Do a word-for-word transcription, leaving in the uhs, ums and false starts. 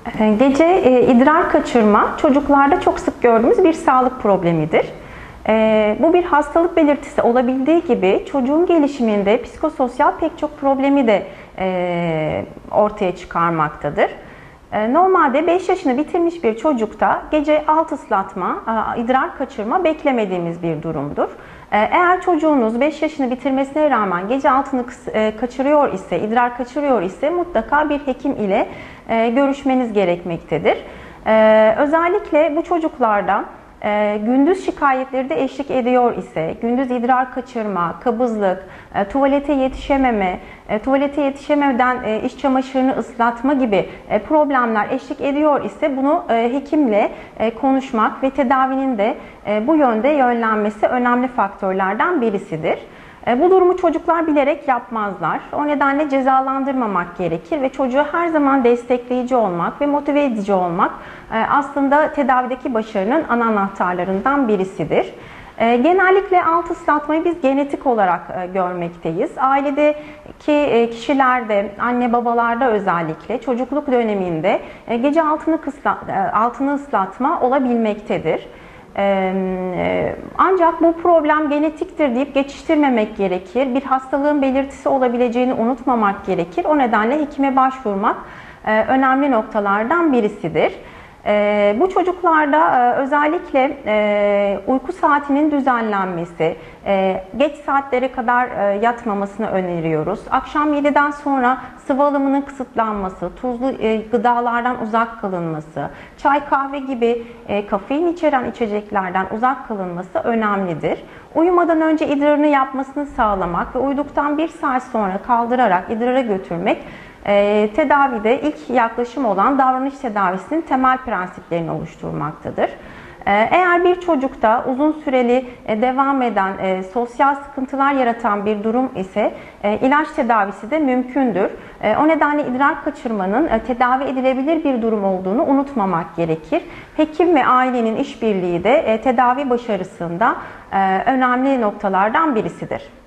Gece e, idrar kaçırma çocuklarda çok sık gördüğümüz bir sağlık problemidir. E, bu bir hastalık belirtisi olabildiği gibi çocuğun gelişiminde psikososyal pek çok problemi de e, ortaya çıkarmaktadır. E, normalde beş yaşını bitirmiş bir çocukta gece alt ıslatma, e, idrar kaçırma beklemediğimiz bir durumdur. E, eğer çocuğunuz beş yaşını bitirmesine rağmen gece altını e, kaçırıyor ise, idrar kaçırıyor ise mutlaka bir hekim ile e, görüşmeniz gerekmektedir. E, özellikle bu çocuklarda E, gündüz şikayetleri de eşlik ediyor ise, gündüz idrar kaçırma, kabızlık, e, tuvalete yetişememe, e, tuvalete yetişemeden e, iç çamaşırını ıslatma gibi e, problemler eşlik ediyor ise bunu e, hekimle e, konuşmak ve tedavinin de e, bu yönde yönlenmesi önemli faktörlerden birisidir. Bu durumu çocuklar bilerek yapmazlar. O nedenle cezalandırmamak gerekir ve çocuğu her zaman destekleyici olmak ve motive edici olmak aslında tedavideki başarının ana anahtarlarından birisidir. Genellikle alt ıslatmayı biz genetik olarak görmekteyiz. Ailedeki kişilerde, anne babalarda özellikle çocukluk döneminde gece altını, kısla, altını ıslatma olabilmektedir. Ancak bu problem genetiktir deyip geçiştirmemek gerekir. Bir hastalığın belirtisi olabileceğini unutmamak gerekir. O nedenle hekime başvurmak önemli noktalardan birisidir. Bu çocuklarda özellikle uyku saatinin düzenlenmesi, geç saatlere kadar yatmamasını öneriyoruz. Akşam yediden sonra sıvı alımının kısıtlanması, tuzlu gıdalardan uzak kalınması, çay kahve gibi kafein içeren içeceklerden uzak kalınması önemlidir. Uyumadan önce idrarını yapmasını sağlamak ve uyuduktan bir saat sonra kaldırarak idrara götürmek E, tedavide ilk yaklaşım olan davranış tedavisinin temel prensiplerini oluşturmaktadır. E, eğer bir çocukta uzun süreli e, devam eden e, sosyal sıkıntılar yaratan bir durum ise e, ilaç tedavisi de mümkündür. E, o nedenle idrar kaçırmanın e, tedavi edilebilir bir durum olduğunu unutmamak gerekir. Hekim ve ailenin işbirliği de e, tedavi başarısında e, önemli noktalardan birisidir.